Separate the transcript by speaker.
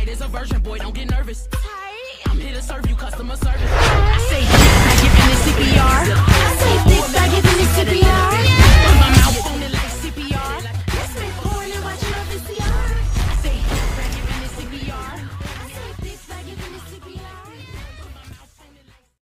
Speaker 1: is a virgin, boy, don't get nervous. I'm here to serve you customer service. I say